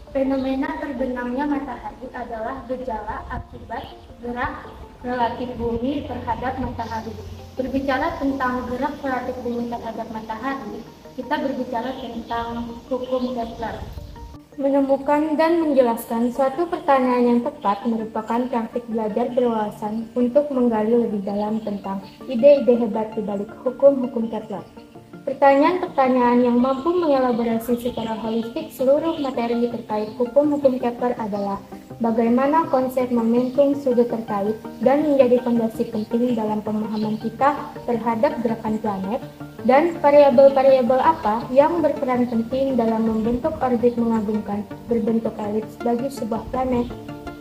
Fenomena terbenamnya matahari adalah gejala akibat gerak relatif bumi terhadap matahari. Berbicara tentang gerak relatif bumi terhadap matahari, kita berbicara tentang hukum Kepler. Menemukan dan menjelaskan suatu pertanyaan yang tepat merupakan praktik belajar berwawasan untuk menggali lebih dalam tentang ide-ide hebat di balik hukum-hukum Kepler. Pertanyaan-pertanyaan yang mampu mengelaborasi secara holistik seluruh materi terkait hukum-hukum Kepler adalah bagaimana konsep momentum sudut terkait dan menjadi fondasi penting dalam pemahaman kita terhadap gerakan planet, dan variabel-variabel apa yang berperan penting dalam membentuk orbit mengagumkan berbentuk elips bagi sebuah planet.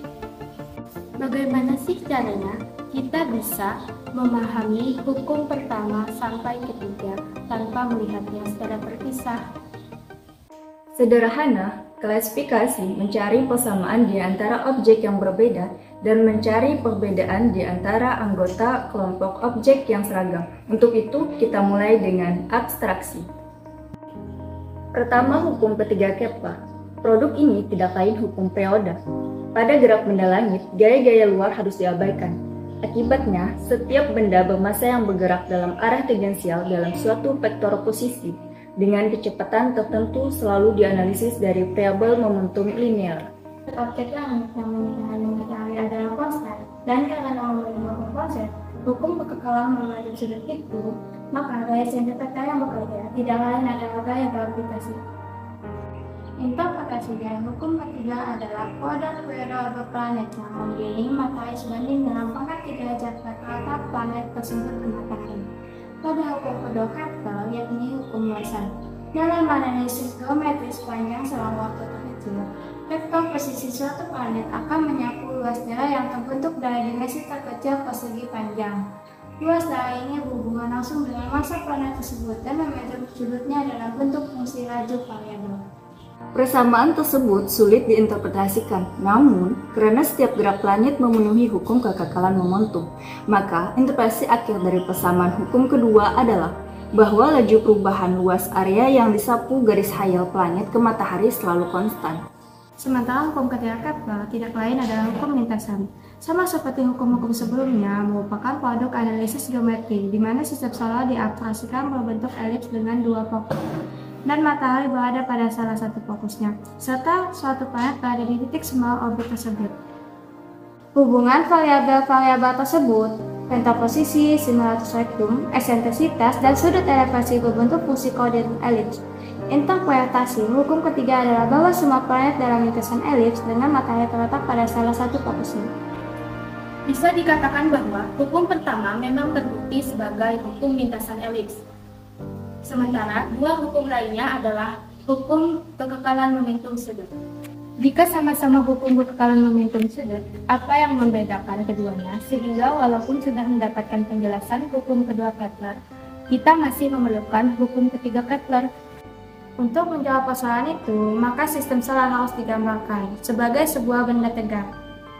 Bagaimana sih caranya kita bisa memahami hukum pertama sampai ketiga tanpa melihatnya secara terpisah? Sederhana, klasifikasi mencari persamaan di antara objek yang berbeda dan mencari perbedaan di antara anggota kelompok objek yang seragam. Untuk itu, kita mulai dengan abstraksi. Pertama, hukum ketiga Kepler. Produk ini tidak lain hukum periode. Pada gerak benda langit, gaya-gaya luar harus diabaikan. Akibatnya, setiap benda bermassa yang bergerak dalam arah tangensial dalam suatu vektor posisi dengan kecepatan tertentu selalu dianalisis dari variabel momentum linear. Objek langit yang mengelilingi matahari adalah konstan, dan karena memenuhi konsep hukum kekekalan momentum sudut itu, maka gaya sentripetal yang bekerja tidak lain adalah gaya gravitasi. Interpretasi dari hukum ketiga adalah kuadrat periode planet yang mengelilingi matahari sebanding dengan pangkat 3 derajat rata-rata planet tersebut ke matahari. Pada hukum kedua Kepler, yakni hukum luasan. Dalam analisis geometris panjang selang waktu terkecil, vektor posisi suatu planet akan menyapu luas daerah yang terbentuk dari dimensi terkecil persegi panjang. Luas daerah ini berhubungan langsung dengan massa planet tersebut dan momentum sudutnya dalam bentuk fungsi laju variabel. Persamaan tersebut sulit diinterpretasikan, namun karena setiap gerak planet memenuhi hukum kekekalan momentum, maka interpretasi akhir dari persamaan hukum kedua adalah bahwa laju perubahan luas area yang disapu garis hayal planet ke matahari selalu konstan. Sementara hukum ketiga Kepler tidak lain adalah hukum lintasan. Sama seperti hukum-hukum sebelumnya, merupakan produk analisis geometri, di mana sistem solar diabstraksikan berbentuk elips dengan dua fokus, dan matahari berada pada salah satu fokusnya, serta suatu planet berada di titik semua orbit tersebut. Hubungan variabel-variabel tersebut, vektor posisi, simulatus rektum, eksentrisitas, dan sudut elevasi berbentuk fungsi koordinat elips. Interpretasi hukum ketiga adalah bahwa semua planet dalam lintasan elips dengan matahari terletak pada salah satu fokusnya. Bisa dikatakan bahwa hukum pertama memang terbukti sebagai hukum lintasan elips. Sementara dua hukum lainnya adalah hukum kekekalan momentum sudut. Jika sama-sama hukum kekekalan momentum sudut, apa yang membedakan keduanya sehingga walaupun sudah mendapatkan penjelasan hukum kedua Kepler, kita masih memerlukan hukum ketiga Kepler. Untuk menjawab persoalan itu, maka sistem solar harus digambarkan sebagai sebuah benda tegak.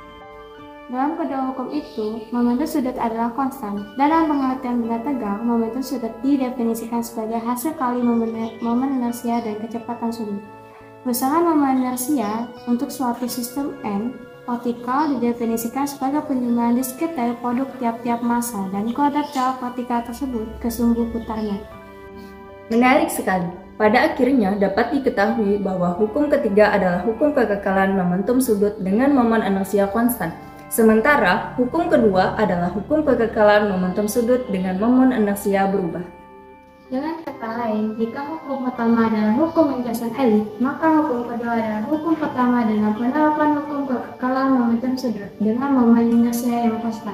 Dalam kedua hukum itu, momentum sudut adalah konstan. Dalam pengertian benda tegak, momentum sudut didefinisikan sebagai hasil kali momen inersia dan kecepatan sudut. Besaran momen inersia untuk suatu sistem N vertikal didefinisikan sebagai penjumlahan diskrit dari produk tiap-tiap massa dan kuadrat jarak vertikal tersebut ke sumbu putarnya. Menarik sekali. Pada akhirnya dapat diketahui bahwa hukum ketiga adalah hukum kekekalan momentum sudut dengan momen inersia konstan. Sementara hukum kedua adalah hukum kekekalan momentum sudut dengan momen inersia berubah. Dengan kata lain, jika hukum pertama adalah hukum lintasan elips, maka hukum kedua adalah hukum pertama dengan penerapan hukum kekekalan momentum sudut dengan momen inersia yang konstan.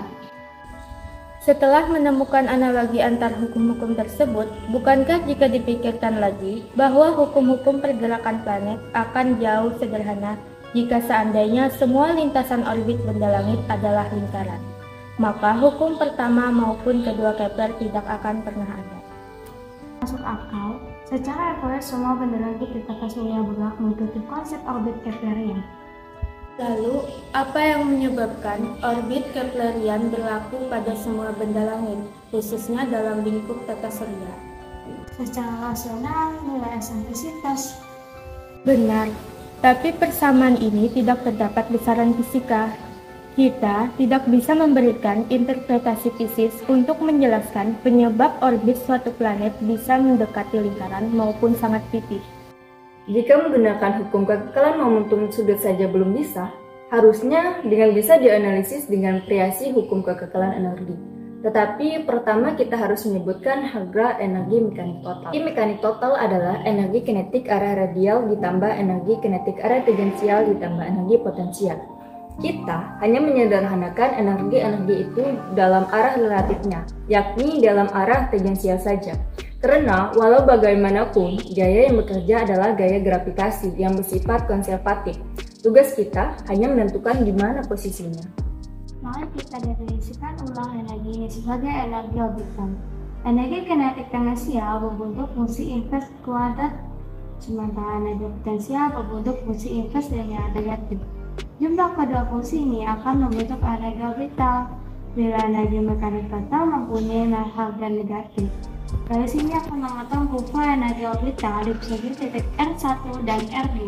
Setelah menemukan analogi antar hukum-hukum tersebut, bukankah jika dipikirkan lagi bahwa hukum-hukum pergerakan planet akan jauh sederhana jika seandainya semua lintasan orbit benda langit adalah lingkaran? Maka hukum pertama maupun kedua Kepler tidak akan pernah ada. Masuk akal, secara ekonomis semua benda langit di tata surya bergerak mengikuti konsep orbit Keplerian. Lalu, apa yang menyebabkan orbit Keplerian berlaku pada semua benda langit, khususnya dalam lingkup tata surya? Secara rasional, nilai eksentrisitas. Benar, Tapi persamaan ini tidak terdapat besaran fisika. Kita tidak bisa memberikan interpretasi fisis untuk menjelaskan penyebab orbit suatu planet bisa mendekati lingkaran maupun sangat pipih. Jika menggunakan hukum kekekalan momentum sudut saja belum bisa, harusnya dengan bisa dianalisis dengan variasi hukum kekekalan energi. Tetapi pertama kita harus menyebutkan harga energi mekanik total. Energi mekanik total adalah energi kinetik arah radial ditambah energi kinetik arah tangensial ditambah energi potensial. Kita hanya menyederhanakan energi-energi itu dalam arah relatifnya, yakni dalam arah tangensial saja. Karena walau bagaimanapun, gaya yang bekerja adalah gaya gravitasi yang bersifat konservatif. Tugas kita hanya menentukan di mana posisinya. Mari kita definisikan ulang energi ini sebagai energi orbital. Energi kinetik tangensial berbentuk fungsi invers kuadrat, sementara energi potensial berbentuk fungsi invers dengan negatif. Jumlah kedua fungsi ini akan membentuk energi orbital bila energi mekanik total mempunyai harga negatif. Dari sini akan memotong kurva energi orbital di segi titik R1 dan R2.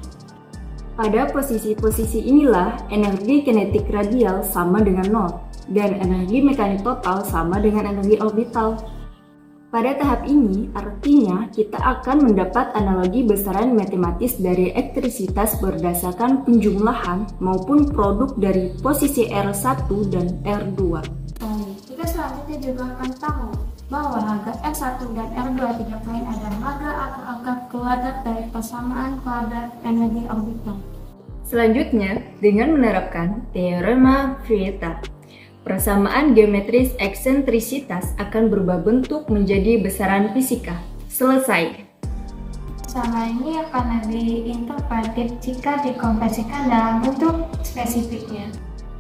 Pada posisi-posisi inilah energi kinetik radial sama dengan 0 dan energi mekanik total sama dengan energi orbital. Pada tahap ini artinya kita akan mendapat analogi besaran matematis dari elektrisitas berdasarkan penjumlahan maupun produk dari posisi R1 dan R2. Kita selanjutnya juga akan tahu bahwa harga R1 dan R2 tidak lain adalah harga akar kuadrat dari persamaan kuadrat energi orbital. Selanjutnya, dengan menerapkan teorema Vieta, persamaan geometris eksentrisitas akan berubah bentuk menjadi besaran fisika. Selesai. Sama ini akan lebih interpretif jika dikonversikan dalam bentuk spesifiknya.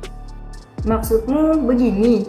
Maksudmu begini?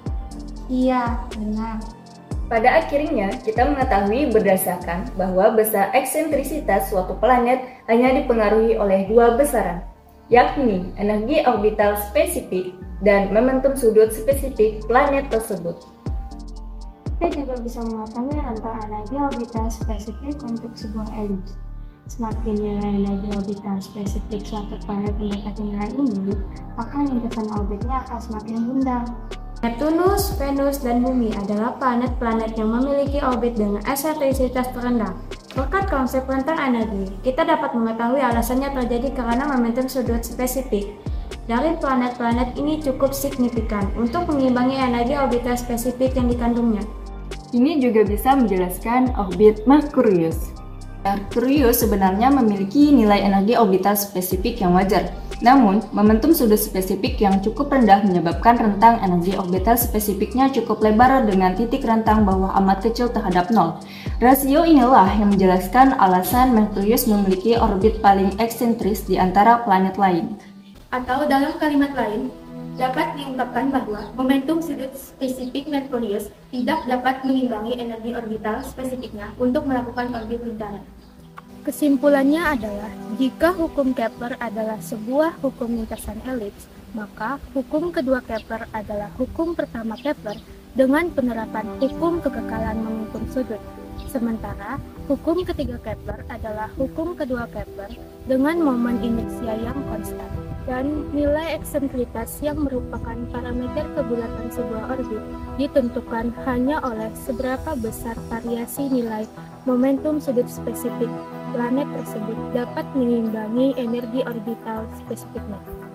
Iya, benar. Pada akhirnya, kita mengetahui berdasarkan bahwa besar eksentrisitas suatu planet hanya dipengaruhi oleh dua besaran, yakni energi orbital spesifik dan momentum sudut spesifik planet tersebut. Kita juga bisa mengetahui rentang energi orbital spesifik untuk sebuah elips. Semakin nilai energi orbital spesifik suatu planet mendekati nilai ini, maka lintasan orbitnya akan semakin bundar. Neptunus, Venus, dan Bumi adalah planet-planet yang memiliki orbit dengan eksentrisitas terendah. Berkat konsep rentang energi, kita dapat mengetahui alasannya terjadi karena momentum sudut spesifik dari planet-planet ini cukup signifikan untuk mengimbangi energi orbital spesifik yang dikandungnya. Ini juga bisa menjelaskan orbit Merkurius. Merkurius sebenarnya memiliki nilai energi orbital spesifik yang wajar. Namun, momentum sudut spesifik yang cukup rendah menyebabkan rentang energi orbital spesifiknya cukup lebar dengan titik rentang bawah amat kecil terhadap 0. Rasio inilah yang menjelaskan alasan Merkurius memiliki orbit paling eksentris di antara planet lain. Atau dalam kalimat lain, dapat diungkapkan bahwa momentum sudut spesifik Merkurius tidak dapat mengimbangi energi orbital spesifiknya untuk melakukan orbit lingkaran. Kesimpulannya adalah, jika hukum Kepler adalah sebuah hukum lintasan elips, maka hukum kedua Kepler adalah hukum pertama Kepler dengan penerapan hukum kekekalan momentum sudut. Sementara, hukum ketiga Kepler adalah hukum kedua Kepler dengan momen inersia yang konstan. Dan nilai eksentritas yang merupakan parameter kebulatan sebuah orbit ditentukan hanya oleh seberapa besar variasi nilai momentum sudut spesifik planet tersebut dapat mengimbangi energi orbital spesifiknya.